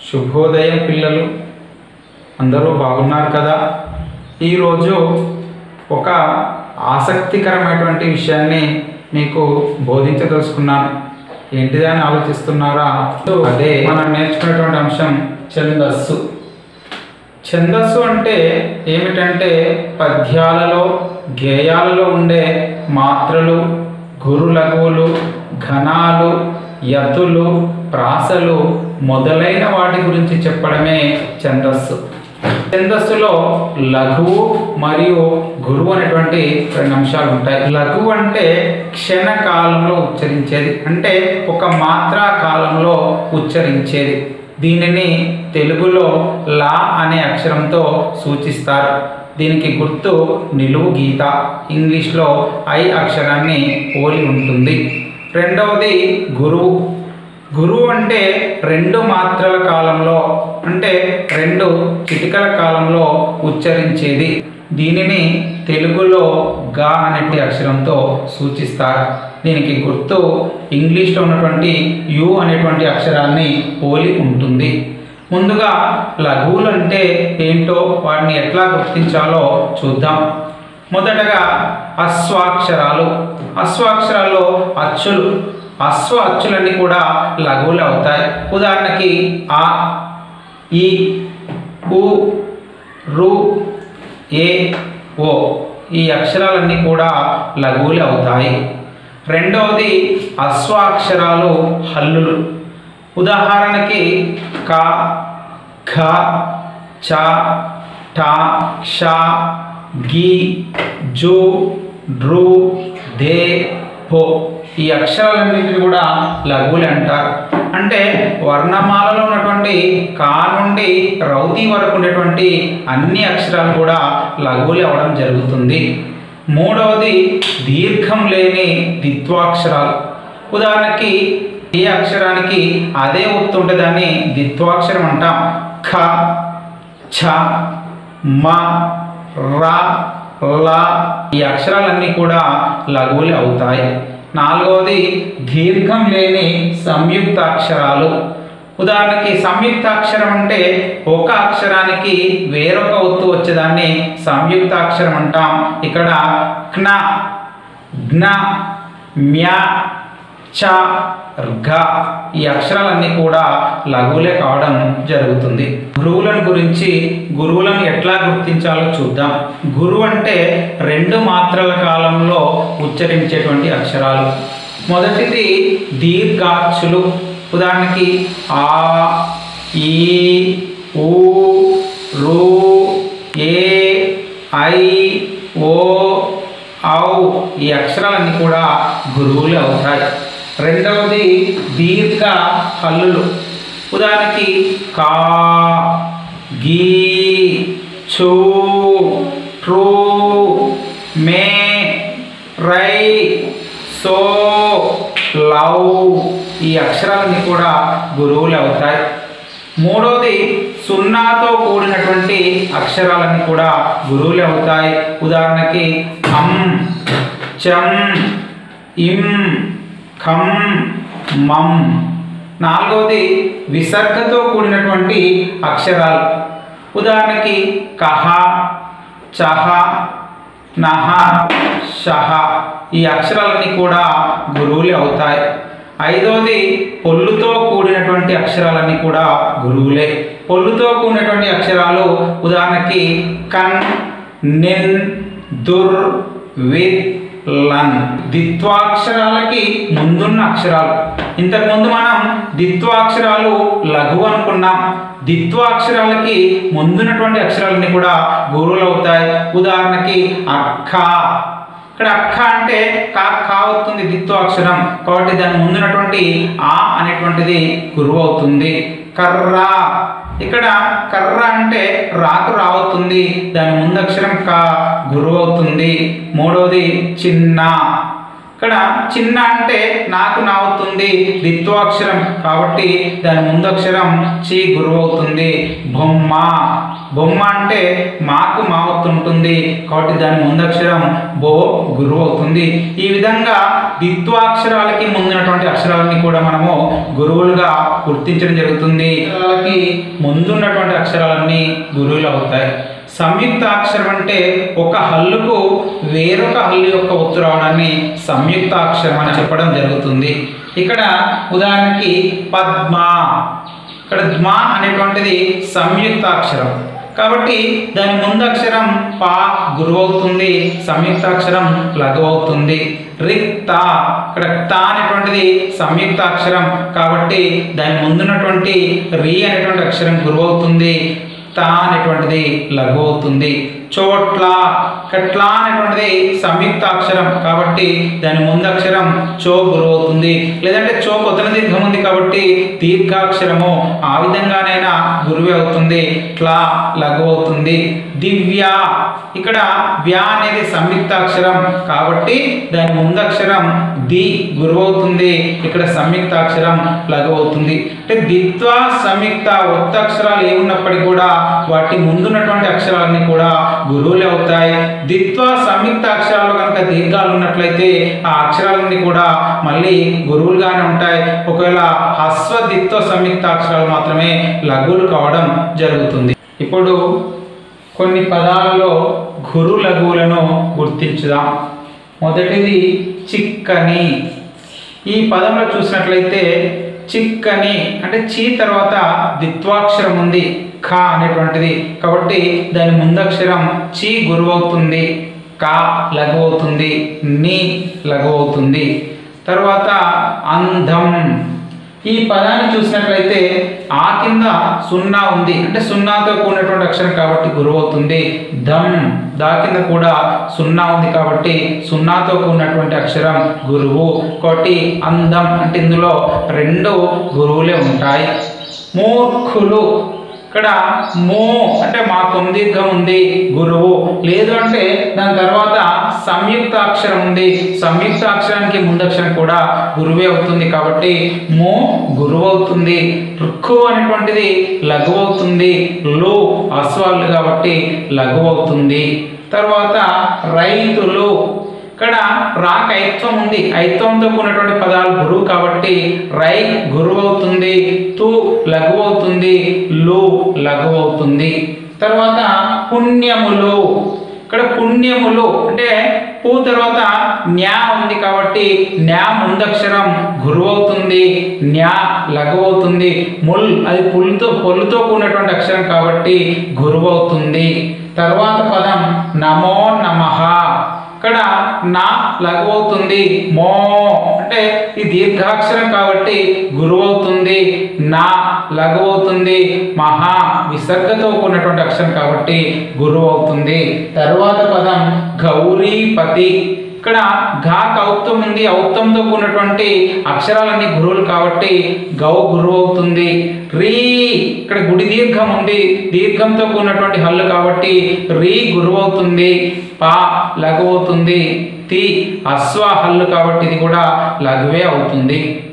శుభోదయం పిల్లలు, అందరూ బాగున్నారు కదా? ఈరోజు ఒక ఆసక్తికరమైనటువంటి విషయాన్ని మీకు బోధించదలుచుకున్నాను. ఏంటిదని ఆలోచిస్తున్నారా? అదే మనం నేర్చుకునేటువంటి అంశం ఛందస్సు. ఛందస్సు అంటే ఏమిటంటే పద్యాలలో, గేయాలలో ఉండే మాత్రలు, గురు లఘువులు, ఘనాలు, యతులు, ప్రాసలు మొదలైన వాటి గురించి చెప్పడమే ఛందస్సు. ఛందస్సులో లఘువు మరియు గురువు అనేటువంటి రెండు అంశాలు ఉంటాయి. లఘువు అంటే క్షణకాలంలో ఉచ్చరించేది, అంటే ఒక మాత్రా కాలంలో ఉచ్చరించేది. దీనిని తెలుగులో లా అనే అక్షరంతో సూచిస్తారు. దీనికి గుర్తు నిలువు గీత, ఇంగ్లీష్లో ఐ అక్షరాన్ని పోలి ఉంటుంది. రెండవది గురువు. గురువు అంటే రెండు మాత్రల కాలంలో, అంటే రెండు చిటికల కాలంలో ఉచ్చరించేది. దీనిని తెలుగులో గా అనే అక్షరంతో సూచిస్తారు. దీనికి గుర్తు ఇంగ్లీష్లో ఉన్నటువంటి యు అనేటువంటి అక్షరాన్ని పోలి ఉంటుంది. ముందుగా లఘువులు అంటే ఏంటో, వాటిని ఎట్లా గుర్తించాలో చూద్దాం. మొదటగా అశ్వాక్షరాలు. అశ్వాక్షరాల్లో అచ్చులు, అశ్వ అచ్చులన్నీ కూడా లఘువులు అవుతాయి. ఉదాహరణకి ఆ, ఈ, ఉ, రు, ఏ, ఓ ఈ అక్షరాలన్నీ కూడా లఘువులు అవుతాయి. రెండవది అశ్వాక్షరాలు హల్లులు. ఉదాహరణకి క, ఖ, చ, ట, క్ష, గి, జు, డ్రు, దే, పో ఈ అక్షరాలన్నింటినీ కూడా లఘువులు అంటారు. అంటే వర్ణమాలలో ఉన్నటువంటి కా నుండి రౌతి వరకు ఉండేటువంటి అన్ని అక్షరాలు కూడా లఘువులు అవ్వడం జరుగుతుంది. మూడవది దీర్ఘం లేని ద్విత్వాక్షరాలు. ఉదాహరణకి ఏ అక్షరానికి అదే ఒత్తు ఉంటే దాన్ని ద్విత్వాక్షరం అంటాం. ఖ, ఛ, మ, ర, ల ఈ అక్షరాలన్నీ కూడా లఘువులు అవుతాయి. నాలుగవది దీర్ఘం లేని సంయుక్తాక్షరాలు. ఉదాహరణకి సంయుక్తాక్షరం అంటే ఒక అక్షరానికి వేరొక ఒత్తు వచ్చేదాన్ని సంయుక్తాక్షరం అంటాం. ఇక్కడ క్న, జ్ఞ, మ్య, చ, ర్ఘ ఈ అక్షరాలన్నీ కూడా లఘువులే కావడం జరుగుతుంది. గురువులను గురించి, గురువులను ఎట్లా గుర్తించాలో చూద్దాం. గురువు అంటే రెండు మాత్రల కాలంలో ఉచ్చరించేటువంటి అక్షరాలు. మొదటిది దీర్ఘాక్షులు. ఉదాహరణకి ఆ, ఈ, ఊ, రు, ఏ, ఐ, ఓ, ఔ ఈ అక్షరాలన్నీ కూడా గురువులు అవుతాయి. రెండవది దీర్ఘ హల్లులు. ఉదాహరణకి కా, గీ, చూ, ట్రూ, మే, రై, సో, లౌ ఈ అక్షరాలన్నీ కూడా గురువులు అవుతాయి. మూడవది సున్నాతో కూడినటువంటి అక్షరాలన్నీ కూడా గురువులు అవుతాయి. ఉదాహరణకి అం, చం, ఇం, ఖం, మం. నాలుగవది విసర్గతో కూడినటువంటి అక్షరాలు. ఉదాహరణకి కహ, చహ, నహ, షహ ఈ అక్షరాలన్నీ కూడా గురువులే అవుతాయి. ఐదవది పొల్లుతో కూడినటువంటి అక్షరాలన్నీ కూడా గురువులే. పొల్లుతో కూడినటువంటి అక్షరాలు ఉదాహరణకి కన్, నిన్, దుర్, విత్, లన్. ద్విత్వాక్షరాలకి ముందున్న అక్షరాలు. ఇంతకుముందు మనం ద్విత్వాక్షరాలు లఘువు అనుకున్నాం. ద్విత్వాక్షరాలకి ముందున్నటువంటి అక్షరాలన్నీ కూడా గురువులు అవుతాయి. ఉదాహరణకి అక్క. ఇక్కడ అక్క అంటే కా అవుతుంది ద్విత్వాక్షరం, కాబట్టి దాని ముందున్నటువంటి ఆ అనేటువంటిది గురువు అవుతుంది. కర్ర. ఇక్కడ కర్ర అంటే రాకు రావుతుంది, దాని ముందు అక్షరం కా గురువు అవుతుంది. మూడవది చిన్న. ఇక్కడ చిన్న అంటే నాకు నావుతుంది, ద్విత్వాక్షరం కాబట్టి దాని ముందు అక్షరం చి గురువు అవుతుంది. బొమ్మ. బొమ్మ అంటే మాకు మా ఒత్తు ఉంటుంది కాబట్టి దాని ముందు అక్షరం బో గురువు అవుతుంది. ఈ విధంగా ద్విత్వాక్షరాలకి ముందున్నటువంటి అక్షరాలని కూడా మనము గురువులుగా గుర్తించడం జరుగుతుంది. అక్షరాలకి ముందున్నటువంటి అక్షరాలన్నీ గురువులు అవుతాయి. సంయుక్త అక్షరం అంటే ఒక హల్లుకు వేరొక హల్లు యొక్క ఒత్తు రావడాన్ని సంయుక్త అక్షరం అని చెప్పడం జరుగుతుంది. ఇక్కడ ఉదాహరణకి పద్మ, ఇక్కడ ద్మ అనేటువంటిది సంయుక్త అక్షరం కాబట్టి దాని ముందు అక్షరం పా గురువు అవుతుంది, సంయుక్త అక్షరం లఘువు అవుతుంది. రిక్త, ఇక్కడ త అనేటువంటిది సంయుక్త అక్షరం కాబట్టి దాని ముందున్నటువంటి రి అనేటువంటి అక్షరం గురువు అవుతుంది, తా అనేటువంటిది లఘువు అవుతుంది. చోట్ల, కట్ల అనేటువంటిది సంయుక్త అక్షరం కాబట్టి దాని ముందు అక్షరం చో గురువు అవుతుంది. లేదంటే చో కొత్తన దీర్ఘం ఉంది కాబట్టి దీర్ఘాక్షరము ఆ విధంగానైనా గురువే అవుతుంది, ట్లా లఘువు అవుతుంది. దివ్య, ఇక్కడ వ్య అనేది సంయుక్త అక్షరం కాబట్టి దాని ముందు అక్షరం ది గురువు అవుతుంది, ఇక్కడ సంయుక్త అక్షరం లఘువు అవుతుంది. అంటే ద్విత్వ సంయుక్త ఒత్తక్షరాలు ఏమున్నప్పటికీ కూడా వాటి ముందున్నటువంటి అక్షరాలన్నీ కూడా గురువులే అవుతాయి. ద్విత్వ సంయుక్త అక్షరాలు కనుక దీర్ఘాలు ఉన్నట్లయితే ఆ అక్షరాలన్నీ కూడా మళ్ళీ గురువులుగానే ఉంటాయి. ఒకవేళ హస్వ ద్విత్వ సంయుక్త అక్షరాలు మాత్రమే లఘువులు కావడం జరుగుతుంది. ఇప్పుడు కొన్ని పదాలలో గురు లఘువులను గుర్తించుదాం. మొదటిది చిక్కని. ఈ పదంలో చూసినట్లయితే చిక్కని అంటే చి తర్వాత ద్విత్వాక్షరం ఉంది ఖ అనేటువంటిది కాబట్టి దాని ముందక్షరం చి గురువు అవుతుంది, కా లఘువు అవుతుంది, ని లఘువు అవుతుంది. తర్వాత అందం. ఈ పదాన్ని చూసినట్లయితే ఆ కింద సున్నా ఉంది అంటే సున్నాతో కూడినటువంటి అక్షరం కాబట్టి గురువు అవుతుంది. ధం, దా కింద కూడా సున్నా ఉంది కాబట్టి సున్నాతో కూడినటువంటి అక్షరం గురువు. ఒకటి అందం అంటే ఇందులో రెండు గురువులే ఉంటాయి. మూర్ఖులు, ఇక్కడ మో అంటే మా దీర్ఘం ఉంది గురువు, లేదు అంటే దాని తర్వాత సంయుక్త అక్షరం ఉంది, సంయుక్త అక్షరానికి ముందక్షరం కూడా గురువే అవుతుంది కాబట్టి మో గురువు అవుతుంది. రుక్కు అనేటువంటిది లఘువు అవుతుంది, లు అస్వాళ్ళు కాబట్టి లఘువు అవుతుంది. తర్వాత రైతులు, ఇక్కడ రాక్ ఐత్వం ఉంది, ఐత్వంతో కూడినటువంటి పదాలు గురువు కాబట్టి రై గురువు అవుతుంది, తు లఘువు అవుతుంది, లు లఘువు అవుతుంది. తర్వాత పుణ్యములు, ఇక్కడ పుణ్యములు అంటే పు తర్వాత న్యా ఉంది కాబట్టి న్యా ముందక్షరం గురువు అవుతుంది, న్యా లఘువు అవుతుంది. ముల్ అది పొల్లుతో కూడినటువంటి అక్షరం కాబట్టి గురువు అవుతుంది. తర్వాత పదం నమో నమః, ఇక్కడ నా లఘువు అవుతుంది, మో అంటే ఈ దీర్ఘాక్షరం కాబట్టి గురువు అవుతుంది, నా లఘువు అవుతుంది, మహా విసర్గతో కూడినటువంటి అక్షరం కాబట్టి గురువు అవుతుంది. తరువాత పదం గౌరీపతి, ఇక్కడ ఘా ఔత్తం ఉంది, ఔత్తంతో కూడినటువంటి అక్షరాలన్నీ గురువులు కాబట్టి గౌ గురువు అవుతుంది. రీ, ఇక్కడ గుడి దీర్ఘం ఉంది, దీర్ఘంతో కూడినటువంటి హల్లు కాబట్టి రీ గురువు అవుతుంది, పా లఘువు అవుతుంది. తి అశ్వ హల్లు కాబట్టి ఇది కూడా లఘువే అవుతుంది.